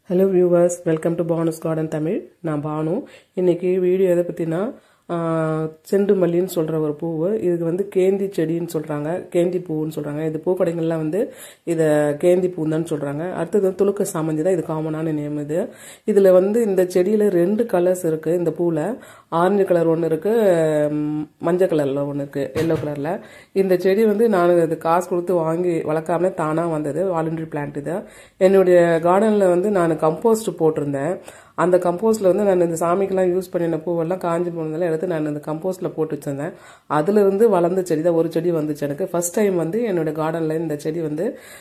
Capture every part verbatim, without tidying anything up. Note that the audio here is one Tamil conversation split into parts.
Hello viewers, welcome to Bonus Garden Tamil. நான் பானு. இன்னைக்கு வீடியோ எதை பத்தினா செண்டு மல்லின்னு சொல்ற ஒரு பூவு. இதுக்கு வந்து கேந்தி செடின்னு சொல்றாங்க, கேந்தி பூன்னு சொல்றாங்க. இது பூக்கடைகள்ல வந்து இத கேந்தி பூன்னு சொல்றாங்க. அடுத்து துளுக்க சாமந்தி தான் இது காமனான நேம் இது. இதுல வந்து இந்த செடியில ரெண்டு கலர்ஸ் இருக்கு. இந்த பூல ஆரஞ்சு கலர் ஒன்னு இருக்கு, மஞ்சள் கலர்ல ஒன்னு இருக்கு, எல்லோ கலர்ல. இந்த செடி வந்து நான் இது காசு கொடுத்து வாங்கி வளர்க்காம தானா வந்தது, வாலண்டரி பிளான்ட் இது. என்னுடைய கார்டன்ல வந்து நான் கம்போஸ்ட் போட்டிருந்தேன். அந்த கம்போஸ்ட்ல வந்து நான் இந்த சாமிக்கெல்லாம் யூஸ் பண்ணின பூவெல்லாம் காஞ்சி போனதெல்லாம் எடுத்து நான் இந்த கம்போஸ்ட்ல போட்டு வச்சிருந்தேன். அதுல இருந்து வளர்ந்த செடி தான் ஒரு செடி வந்துச்சு எனக்கு. ஃபர்ஸ்ட் டைம் வந்து என்னோட கார்டன்ல இந்த செடி வந்து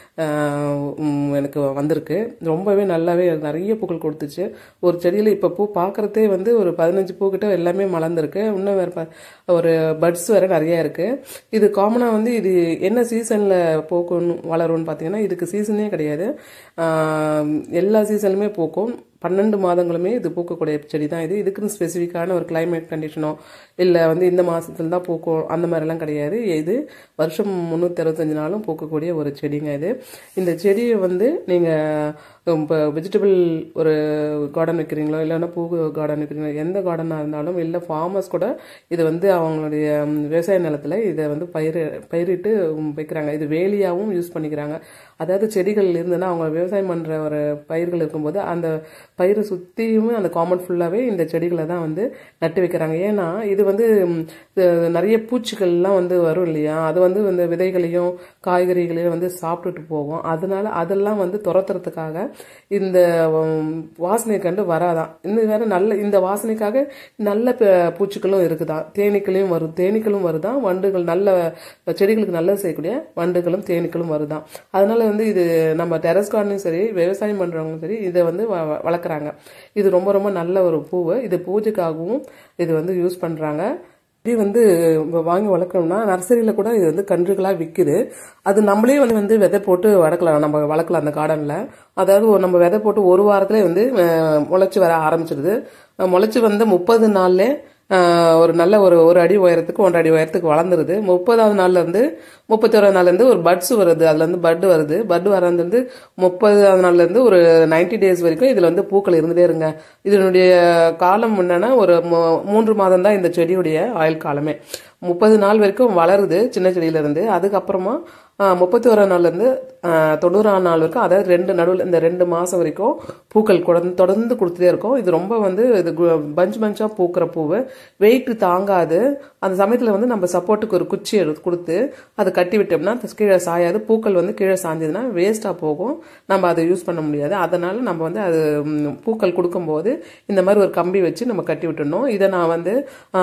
எனக்கு வந்திருக்கு. ரொம்பவே நல்லாவே நிறைய பூக்கள் கொடுத்துச்சு. ஒரு செடியில இப்ப பூ பாக்குறதே வந்து ஒரு பதினஞ்சு பூ கிட்ட எல்லாமே மலர்ந்துருக்கு. இன்னும் வேற ஒரு பட்ஸ் வேற நிறைய இருக்கு. இது காமனா வந்து இது என்ன சீசன்ல பூக்கும் வளரும்னு பாத்தீங்கன்னா இதுக்கு சீசனே கிடையாது. எல்லா சீசன்லுமே பூக்கும். பன்னெண்டு மாதங்களுமே இது பூக்கக்கூடிய செடி தான் இது. இதுக்குன்னு ஸ்பெசிஃபிக்கான ஒரு கிளைமேட் கண்டிஷனோ இல்லை வந்து இந்த மாசத்துல தான் பூக்கும் அந்த மாதிரிலாம் கிடையாது. இது வருஷம் முன்னூத்தி அறுபத்தஞ்சு நாளும் பூக்கக்கூடிய ஒரு செடிங்க இது. இந்த செடியை வந்து நீங்க இப்போ வெஜிடபிள் ஒரு கார்டன் வைக்கிறீங்களோ இல்லைன்னா பூ கார்டன் வைக்கிறீங்களோ எந்த கார்டனாக இருந்தாலும் இல்லை ஃபார்மர்ஸ் கூட இது வந்து அவங்களுடைய விவசாய நிலத்தில் இதை வந்து பயிர் பயிரிட்டு வைக்கிறாங்க. இது வேலியாகவும் யூஸ் பண்ணிக்கிறாங்க. அதாவது செடிகள் இருந்ததுன்னா அவங்க விவசாயம் பண்ணுற ஒரு பயிர்கள் இருக்கும்போது அந்த பயிரை சுற்றியுமே அந்த காமன் ஃபுல்லாகவே இந்த செடிகளை தான் வந்து நட்டு வைக்கிறாங்க. ஏன்னா இது வந்து நிறைய பூச்சிகள்லாம் வந்து வரும் இல்லையா, அது வந்து இந்த விதைகளையும் காய்கறிகளையும் வந்து சாப்பிட்டுட்டு போகும். அதனால அதெல்லாம் வந்து துரத்துறதுக்காக இந்த வாசனை கண்டு வராதான். இன்னும் வேற நல்ல இந்த வாசனைக்காக நல்ல பூச்சிகளும் இருக்குதான், தேனீக்களையும் வரும், தேனீக்களும் வருதான், வண்டுகள் நல்ல செடிகளுக்கு நல்லது செய்யக்கூடிய வண்டுகளும் தேனீக்களும் வருதான். அதனால வந்து இது நம்ம டெரஸ் கார்டனும் சரி விவசாயம் பண்றவங்களும் சரி இதை வந்து வளர்க்குறாங்க. இது ரொம்ப ரொம்ப நல்ல ஒரு பூவு. இது பூஜைக்காகவும் இது வந்து யூஸ் பண்றாங்க. இது வந்து வாங்கி வளர்க்கணும்னா நர்சரியில கூட இது வந்து கன்றுகளா விற்குது. அது நம்மளே வந்து வந்து விதை போட்டு வளர்க்கலாம், நம்ம வளர்க்கலாம் அந்த கார்டன்ல. அதாவது நம்ம விதை போட்டு ஒரு வாரத்திலே வந்து முளைச்சு வர ஆரம்பிச்சிருது. முளைச்சு வந்து முப்பது நாள்ல ஒரு நல்ல ஒரு ஒரு அடி உயரத்துக்கு ஒன்றரை அடி உயரத்துக்கு வளர்ந்துருது. முப்பதாவது நாள்ல இருந்து முப்பத்தி ஓராவது நாள்ல இருந்து ஒரு பட்ஸ் வருது, அதுல இருந்து பட் வருது. பட் வரது முப்பதாவது நாள்ல இருந்து ஒரு நைன்டி டேஸ் வரைக்கும் இதுல வந்து பூக்கள் இருந்துட்டே இருங்க. இதனுடைய காலம் என்னன்னா ஒரு மூன்று மாதம் தான் இந்த செடியுடைய ஆயுள் காலமே. முப்பது நாள் வரைக்கும் வளருது சின்ன செடியில இருந்து. அதுக்கப்புறமா முப்பத்தி ஓராம் நாள்ல இருந்து தொண்ணூறாம் நாள் வரைக்கும், அதாவது ரெண்டு நடுவில் இந்த ரெண்டு மாசம் வரைக்கும் பூக்கள் தொடர்ந்து கொடுத்துட்டே இருக்கும். இது ரொம்ப வந்து இது பஞ்ச் பஞ்சா பூக்கிற பூவு, வெயிட் தாங்காது. அந்த சமயத்துல வந்து நம்ம சப்போர்ட்டுக்கு ஒரு குச்சி எடுத்து கொடுத்து அதை கட்டி விட்டோம்னா கீழே சாயாது. பூக்கள் வந்து கீழே சாஞ்சதுன்னா வேஸ்டா போகும், நம்ம அதை யூஸ் பண்ண முடியாது. அதனால நம்ம வந்து அது பூக்கள் கொடுக்கும் போது இந்த மாதிரி ஒரு கம்பி வச்சு நம்ம கட்டி விட்டுடணும். இதை நான் வந்து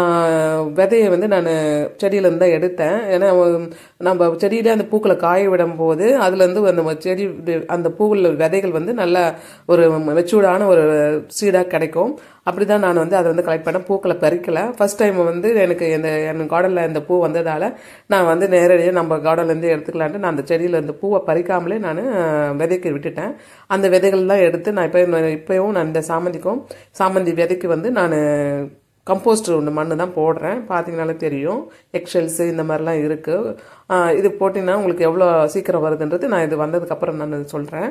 விதையை வந்து நான் செடியில இருந்தா எடுத்தேன். ஏன்னா நம்ம செடியில அந்த பூக்களை காய விடும் போது அதுல இருந்து அந்த செடி அந்த பூவுல விதைகள் வந்து நல்ல ஒரு மெச்சூர்டான ஒரு சீடா கிடைக்கும். அப்படிதான் நான் வந்து அதை வந்து கலெக்ட் பண்ண பூக்களை பறிக்கல. ஃபர்ஸ்ட் டைம் வந்து எனக்கு இந்த என் கார்டன்ல இந்த பூ வந்ததால நான் வந்து நேரடியாக நம்ம கார்டன்ல இருந்து எடுத்துக்கலான்ட்டு நான் அந்த செடியில இந்த பூவை பறிக்காமலே நான் விதைக்கு விட்டுட்டேன். அந்த விதைகள் தான் எடுத்து நான் இப்போ இப்பயும் நான் இந்த சாமந்திக்கும் சாமந்தி விதைக்கு வந்து நான் கம்போஸ்ட் ஒன்று மண்ணு தான் போடுறேன். பார்த்தீங்கன்னாலே தெரியும், எக்ஷெல்ஸ் இந்த மாதிரிலாம் இருக்கு. இது போட்டிங்கன்னா உங்களுக்கு எவ்வளோ சீக்கிரம் வருதுன்றது நான் இது வந்ததுக்கு அப்புறம் நான் சொல்றேன்.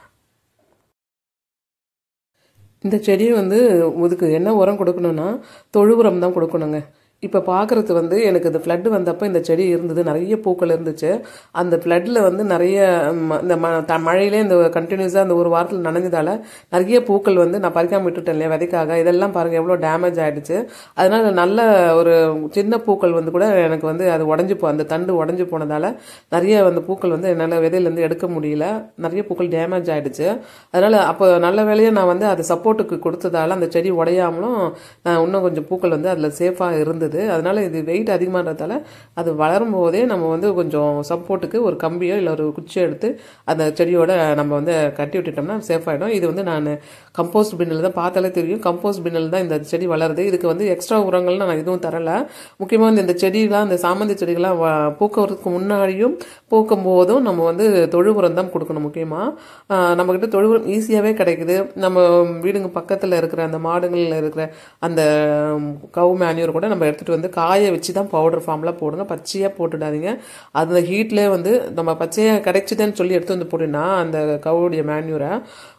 இந்த செடியை வந்து இதுக்கு என்ன உரம் கொடுக்கணும்னா தொழு உரம் தான் கொடுக்கணுங்க. இப்போ பார்க்கறது வந்து எனக்கு இந்த ஃப்ளட் வந்தப்போ இந்த செடி இருந்தது, நிறைய பூக்கள் இருந்துச்சு. அந்த ஃப்ளட்ல வந்து நிறைய இந்த மழையிலே இந்த கண்டினியூஸாக அந்த ஒரு வாரத்தில் நனைஞ்சதால நிறைய பூக்கள் வந்து நான் பறிக்காம விட்டுட்டேன் இல்லையா விதைக்காக. இதெல்லாம் பாருங்க எவ்வளோ டேமேஜ் ஆயிடுச்சு. அதனால நல்ல ஒரு சின்ன பூக்கள் வந்து கூட எனக்கு வந்து அது உடஞ்சி போ அந்த தண்டு உடஞ்சி போனதால நிறைய அந்த பூக்கள் வந்து என்னால் விதையிலேருந்து எடுக்க முடியல, நிறைய பூக்கள் டேமேஜ் ஆயிடுச்சு. அதனால அப்போ நல்ல வேலையை நான் வந்து அது சப்போர்ட்டுக்கு கொடுத்ததால அந்த செடி உடையாமலும் இன்னும் கொஞ்சம் பூக்கள் வந்து அதில் சேஃபாக இருந்தது. அதனால இது வெயிட் அதிகமானதால அது வளரும் போதே நம்ம வந்து கொஞ்சம் சப்போர்ட்டுக்கு ஒரு கம்பியோ இல்லை ஒரு குச்சியோ எடுத்து அந்த செடியோட நம்ம வந்து கட்டி விட்டுட்டோம்னா சேஃப் ஆகிடும். இது வந்து நான் கம்போஸ்ட் பின்னில் தான் பார்த்தாலே தெரியும், கம்போஸ்ட் பின்னில் தான் இந்த செடி வளருது. இதுக்கு வந்து எக்ஸ்ட்ரா உரங்கள்லாம் நான் எதுவும் தரல. முக்கியமாக வந்து இந்த செடியெல்லாம் இந்த சாமந்தி செடிகள்லாம் பூக்கிறதுக்கு முன்னாடியும் பூக்கும் போதும் நம்ம வந்து தொழு உரம் தான் கொடுக்கணும். முக்கியமாக நம்மக்கிட்ட தொழு உரம் ஈஸியாகவே கிடைக்குது. நம்ம வீடுங்க பக்கத்தில் இருக்கிற அந்த மாடுகளில் இருக்கிற அந்த கவு மேன்யூர் கூட நம்ம எடுத்துட்டு வந்து காய வச்சு தான் பவுடர் ஃபார்ம்ல போடுங்க, பச்சையா போட்டுடாதீங்க. அந்த ஹீட்லேயே வந்து நம்ம பச்சையா கிடைச்சிதுன்னு சொல்லி எடுத்து வந்து போட்டீங்கன்னா அந்த கவுடைய மேன்யூரை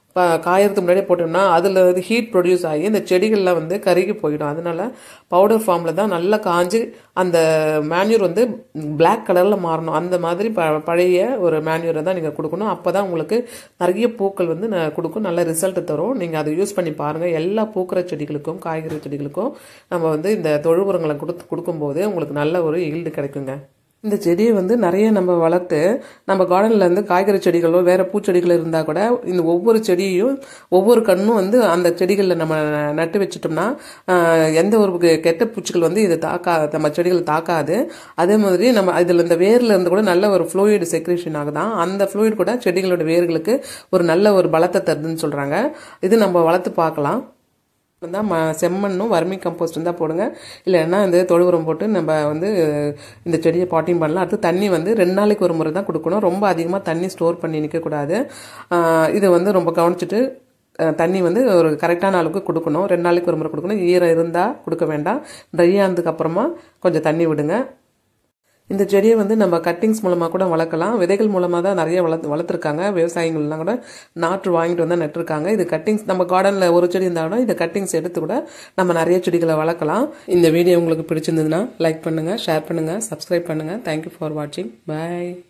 காயறதுக்கு முன்னாடியே போட்டோம்னா அதில் வந்து ஹீட் ப்ரொடியூஸ் ஆகி இந்த செடிகள்லாம் வந்து கருகி போயிடும். அதனால பவுடர் ஃபார்மில் தான் நல்லா காஞ்சி அந்த மேன்யூர் வந்து பிளாக் கலரில் மாறணும். அந்த மாதிரி ப பழைய ஒரு மேன்யூரை தான் நீங்கள் கொடுக்கணும். அப்போ தான் உங்களுக்கு நிறைய பூக்கள் வந்து கொடுக்கும், நல்ல ரிசல்ட் தரும். நீங்கள் அதை யூஸ் பண்ணி பாருங்கள். எல்லா பூக்கிற செடிகளுக்கும் காய்கறி செடிகளுக்கும் நம்ம வந்து இந்த தொழு உரங்களை கொடுத்து கொடுக்கும்போது உங்களுக்கு நல்ல ஒரு ஈல்டு கிடைக்குங்க. இந்த செடியை வந்து நிறைய நம்ம வளர்த்து நம்ம கார்டனில் இருந்து காய்கறி செடிகளோ வேறு பூச்செடிகள் இருந்தால் கூட இந்த ஒவ்வொரு செடியையும் ஒவ்வொரு கண்ணும் வந்து அந்த செடிகளில் நம்ம நட்டு வச்சிட்டோம்னா எந்த ஒரு கெட்ட பூச்சிகள் வந்து இது தாக்கா நம்ம செடிகளை தாக்காது. அதே மாதிரி நம்ம இதில் இந்த வேரில் இருந்து கூட நல்ல ஒரு ஃப்ளூயிட் செக்ரேஷன் ஆகுதான். அந்த ஃப்ளூயிட் கூட செடிகளோட வேர்களுக்கு ஒரு நல்ல ஒரு பலத்தை தருதுன்னு சொல்கிறாங்க. இது நம்ம வளர்த்து பார்க்கலாம். தான் ம செம்மண்ணும் வர்மி கம்போஸ்ட் இருந்தால் போடுங்க, இல்லைன்னா இந்த தொழு உரம் போட்டு நம்ம வந்து இந்த செடியை பாட்டிங் பண்ணலாம். அடுத்து தண்ணி வந்து ரெண்டு நாளைக்கு ஒரு முறை தான் கொடுக்கணும். ரொம்ப அதிகமாக தண்ணி ஸ்டோர் பண்ணி நிற்கக்கூடாது. இது வந்து ரொம்ப கவனிச்சுட்டு தண்ணி வந்து ஒரு கரெக்டான அளவுக்கு கொடுக்கணும். ரெண்டு நாளைக்கு ஒரு முறை கொடுக்கணும். ஈரம் இருந்தால் கொடுக்க வேண்டாம். ட்ரை ஆனதுக்கு அப்புறமா கொஞ்சம் தண்ணி விடுங்க. இந்த செடியை வந்து நம்ம கட்டிங்ஸ் மூலமாக கூட வளர்க்கலாம். விதைகள் மூலமாக தான் நிறைய வளர்த்து வளர்த்துருக்காங்க. விவசாயிகள்லாம் கூட நாற்று வாங்கிட்டு வந்தால் நட்டுருக்காங்க. இது கட்டிங்ஸ் நம்ம கார்டனில் ஒரு செடி இருந்தால் கூட இந்த கட்டிங்ஸ் எடுத்து கூட நம்ம நிறைய செடிகளை வளர்க்கலாம். இந்த வீடியோ உங்களுக்கு பிடிச்சிருந்ததுன்னா லைக் பண்ணுங்கள், ஷேர் பண்ணுங்கள், சப்ஸ்கிரைப் பண்ணுங்கள். தேங்க்யூ ஃபார் வாட்சிங். பாய்.